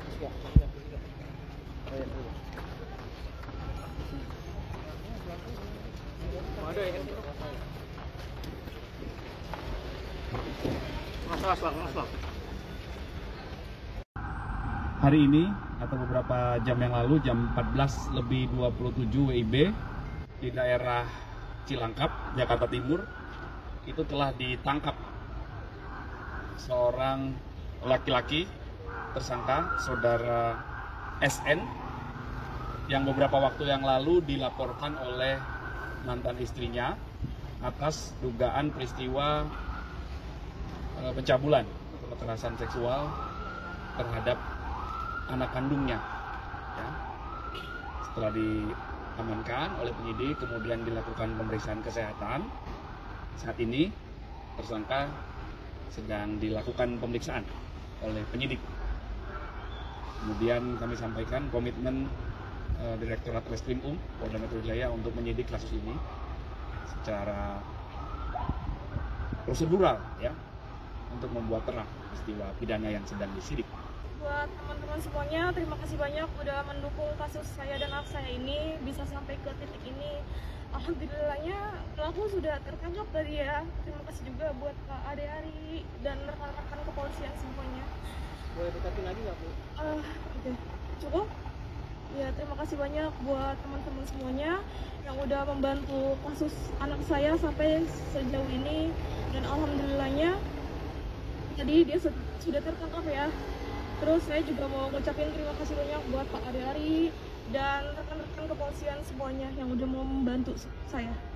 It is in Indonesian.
Hari ini atau beberapa jam yang lalu, jam 14:27 WIB di daerah Cilangkap, Jakarta Timur, itu telah ditangkap seorang laki-laki tersangka saudara SN yang beberapa waktu yang lalu dilaporkan oleh mantan istrinya atas dugaan peristiwa pencabulan atau kekerasan seksual terhadap anak kandungnya. Ya. Setelah diamankan oleh penyidik, kemudian dilakukan pemeriksaan kesehatan. Saat ini tersangka sedang dilakukan pemeriksaan oleh penyidik. Kemudian kami sampaikan komitmen Direktorat Reskrim Polda Metro Jaya untuk menyidik kasus ini secara prosedural, ya, untuk membuat terang peristiwa pidana yang sedang disidik. Buat teman-teman semuanya, terima kasih banyak udah mendukung kasus saya dan anak saya ini bisa sampai ke titik ini. Alhamdulillahnya pelaku sudah tertangkap tadi ya. Terima kasih juga buat Pak Ade Ari dan rekan-rekan kepolisian semuanya. Boleh dekatin lagi nggak, Bu? Oke. Cukup? Ya, terima kasih banyak buat teman-teman semuanya yang udah membantu kasus anak saya sampai sejauh ini. Dan alhamdulillahnya tadi dia sudah tertangkap ya. Terus saya juga mau ngucapin terima kasih banyak buat Pak Ade Ari dan rekan-rekan kepolisian semuanya yang udah mau membantu saya.